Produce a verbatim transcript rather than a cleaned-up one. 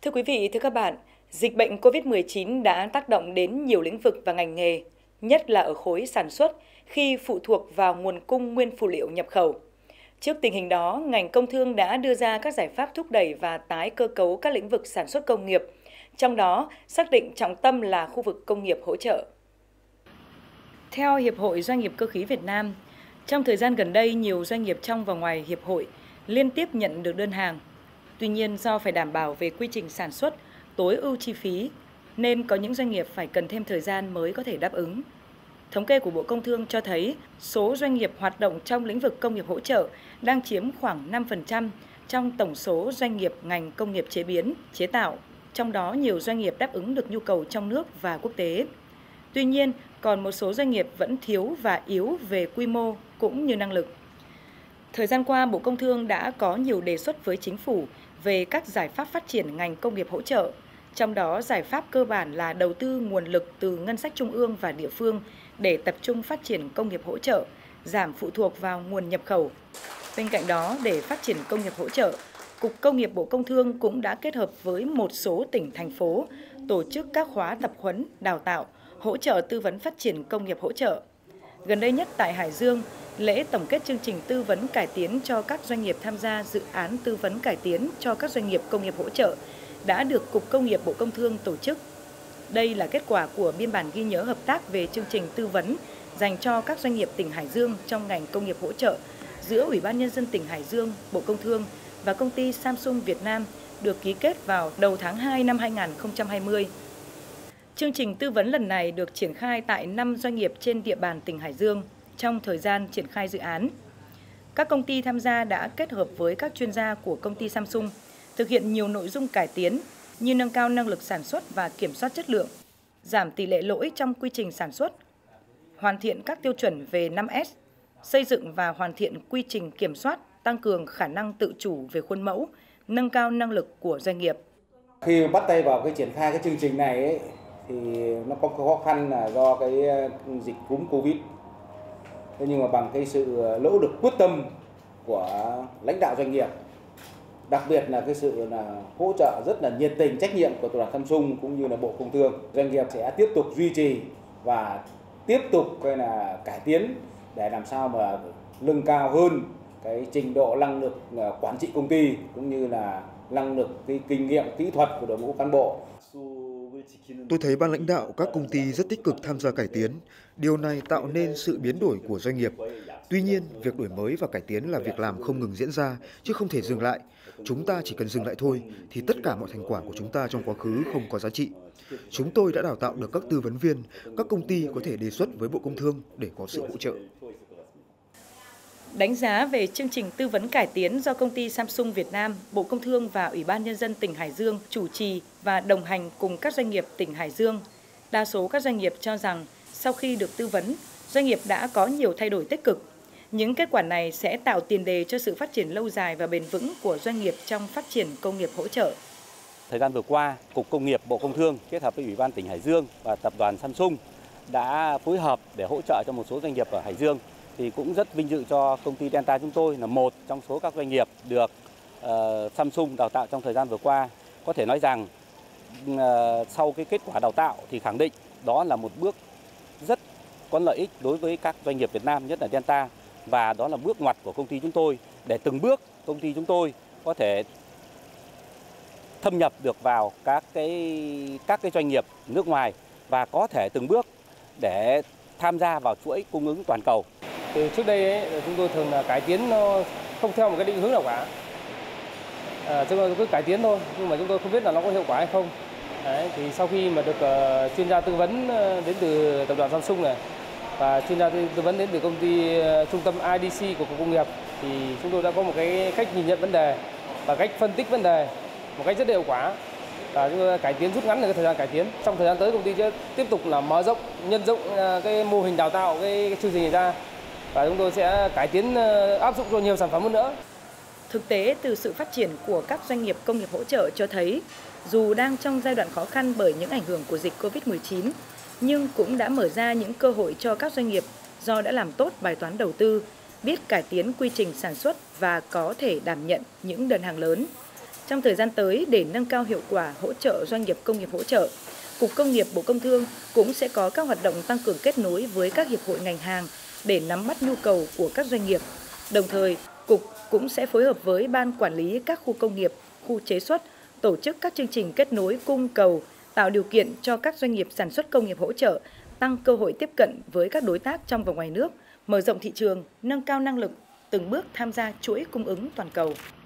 Thưa quý vị, thưa các bạn, dịch bệnh Covid mười chín đã tác động đến nhiều lĩnh vực và ngành nghề, nhất là ở khối sản xuất khi phụ thuộc vào nguồn cung nguyên phụ liệu nhập khẩu. Trước tình hình đó, ngành công thương đã đưa ra các giải pháp thúc đẩy và tái cơ cấu các lĩnh vực sản xuất công nghiệp, trong đó xác định trọng tâm là khu vực công nghiệp hỗ trợ. Theo Hiệp hội Doanh nghiệp Cơ khí Việt Nam, trong thời gian gần đây, nhiều doanh nghiệp trong và ngoài Hiệp hội liên tiếp nhận được đơn hàng. Tuy nhiên, do phải đảm bảo về quy trình sản xuất, tối ưu chi phí, nên có những doanh nghiệp phải cần thêm thời gian mới có thể đáp ứng. Thống kê của Bộ Công Thương cho thấy, số doanh nghiệp hoạt động trong lĩnh vực công nghiệp hỗ trợ đang chiếm khoảng năm phần trăm trong tổng số doanh nghiệp ngành công nghiệp chế biến, chế tạo. Trong đó, nhiều doanh nghiệp đáp ứng được nhu cầu trong nước và quốc tế. Tuy nhiên, còn một số doanh nghiệp vẫn thiếu và yếu về quy mô cũng như năng lực. Thời gian qua, Bộ Công Thương đã có nhiều đề xuất với Chính phủ về các giải pháp phát triển ngành công nghiệp hỗ trợ. Trong đó, giải pháp cơ bản là đầu tư nguồn lực từ ngân sách trung ương và địa phương để tập trung phát triển công nghiệp hỗ trợ, giảm phụ thuộc vào nguồn nhập khẩu. Bên cạnh đó, để phát triển công nghiệp hỗ trợ, Cục Công nghiệp Bộ Công Thương cũng đã kết hợp với một số tỉnh, thành phố tổ chức các khóa tập huấn, đào tạo, hỗ trợ tư vấn phát triển công nghiệp hỗ trợ. Gần đây nhất tại Hải Dương, lễ tổng kết chương trình tư vấn cải tiến cho các doanh nghiệp tham gia dự án tư vấn cải tiến cho các doanh nghiệp công nghiệp hỗ trợ đã được Cục Công nghiệp Bộ Công Thương tổ chức. Đây là kết quả của biên bản ghi nhớ hợp tác về chương trình tư vấn dành cho các doanh nghiệp tỉnh Hải Dương trong ngành công nghiệp hỗ trợ giữa Ủy ban Nhân dân tỉnh Hải Dương, Bộ Công Thương và công ty Samsung Việt Nam được ký kết vào đầu tháng hai năm hai nghìn không trăm hai mươi. Chương trình tư vấn lần này được triển khai tại năm doanh nghiệp trên địa bàn tỉnh Hải Dương trong thời gian triển khai dự án. Các công ty tham gia đã kết hợp với các chuyên gia của công ty Samsung thực hiện nhiều nội dung cải tiến như nâng cao năng lực sản xuất và kiểm soát chất lượng, giảm tỷ lệ lỗi trong quy trình sản xuất, hoàn thiện các tiêu chuẩn về năm S, xây dựng và hoàn thiện quy trình kiểm soát, tăng cường khả năng tự chủ về khuôn mẫu, nâng cao năng lực của doanh nghiệp. Khi bắt tay vào cái triển khai cái chương trình này ấy, thì nó có khó khăn là do cái dịch cúm Covid. Thế nhưng mà bằng cái sự nỗ lực quyết tâm của lãnh đạo doanh nghiệp, đặc biệt là cái sự là hỗ trợ rất là nhiệt tình, trách nhiệm của tập đoàn Samsung cũng như là Bộ Công Thương, doanh nghiệp sẽ tiếp tục duy trì và tiếp tục cái là cải tiến để làm sao mà nâng cao hơn cái trình độ năng lực quản trị công ty cũng như là năng lực cái kinh nghiệm kỹ thuật của đội ngũ cán bộ. Tôi thấy ban lãnh đạo các công ty rất tích cực tham gia cải tiến. Điều này tạo nên sự biến đổi của doanh nghiệp. Tuy nhiên, việc đổi mới và cải tiến là việc làm không ngừng diễn ra, chứ không thể dừng lại. Chúng ta chỉ cần dừng lại thôi, thì tất cả mọi thành quả của chúng ta trong quá khứ không có giá trị. Chúng tôi đã đào tạo được các tư vấn viên, các công ty có thể đề xuất với Bộ Công Thương để có sự hỗ trợ. Đánh giá về chương trình tư vấn cải tiến do công ty Samsung Việt Nam, Bộ Công Thương và Ủy ban Nhân dân tỉnh Hải Dương chủ trì và đồng hành cùng các doanh nghiệp tỉnh Hải Dương, đa số các doanh nghiệp cho rằng sau khi được tư vấn, doanh nghiệp đã có nhiều thay đổi tích cực. Những kết quả này sẽ tạo tiền đề cho sự phát triển lâu dài và bền vững của doanh nghiệp trong phát triển công nghiệp hỗ trợ. Thời gian vừa qua, Cục Công nghiệp Bộ Công Thương kết hợp với Ủy ban tỉnh Hải Dương và tập đoàn Samsung đã phối hợp để hỗ trợ cho một số doanh nghiệp ở Hải Dương. Thì cũng rất vinh dự cho công ty Delta chúng tôi là một trong số các doanh nghiệp được uh, Samsung đào tạo trong thời gian vừa qua. Có thể nói rằng uh, sau cái kết quả đào tạo thì khẳng định đó là một bước rất có lợi ích đối với các doanh nghiệp Việt Nam, nhất là Delta. Và đó là bước ngoặt của công ty chúng tôi để từng bước công ty chúng tôi có thể thâm nhập được vào các cái các cái doanh nghiệp nước ngoài và có thể từng bước để tham gia vào chuỗi cung ứng toàn cầu. Từ trước đây ấy, chúng tôi thường là cải tiến nó không theo một cái định hướng nào cả, à, chúng tôi cứ cải tiến thôi, nhưng mà chúng tôi không biết là nó có hiệu quả hay không. Đấy, thì sau khi mà được uh, chuyên gia tư vấn đến từ tập đoàn Samsung này và chuyên gia tư vấn đến từ công ty uh, trung tâm i đê xê của Cục Công nghiệp, thì chúng tôi đã có một cái cách nhìn nhận vấn đề và cách phân tích vấn đề một cách rất hiệu quả. Và chúng tôi cải tiến rút ngắn được cái thời gian cải tiến. Trong thời gian tới, công ty sẽ tiếp tục là mở rộng, nhân rộng uh, cái mô hình đào tạo cái, cái chương trình này ra. Và chúng tôi sẽ cải tiến áp dụng cho nhiều sản phẩm hơn nữa. Thực tế, từ sự phát triển của các doanh nghiệp công nghiệp hỗ trợ cho thấy, dù đang trong giai đoạn khó khăn bởi những ảnh hưởng của dịch Covid mười chín, nhưng cũng đã mở ra những cơ hội cho các doanh nghiệp do đã làm tốt bài toán đầu tư, biết cải tiến quy trình sản xuất và có thể đảm nhận những đơn hàng lớn. Trong thời gian tới, để nâng cao hiệu quả hỗ trợ doanh nghiệp công nghiệp hỗ trợ, Cục Công nghiệp Bộ Công Thương cũng sẽ có các hoạt động tăng cường kết nối với các hiệp hội ngành hàng để nắm bắt nhu cầu của các doanh nghiệp. Đồng thời, Cục cũng sẽ phối hợp với Ban Quản lý các khu công nghiệp, khu chế xuất, tổ chức các chương trình kết nối cung cầu, tạo điều kiện cho các doanh nghiệp sản xuất công nghiệp hỗ trợ, tăng cơ hội tiếp cận với các đối tác trong và ngoài nước, mở rộng thị trường, nâng cao năng lực, từng bước tham gia chuỗi cung ứng toàn cầu.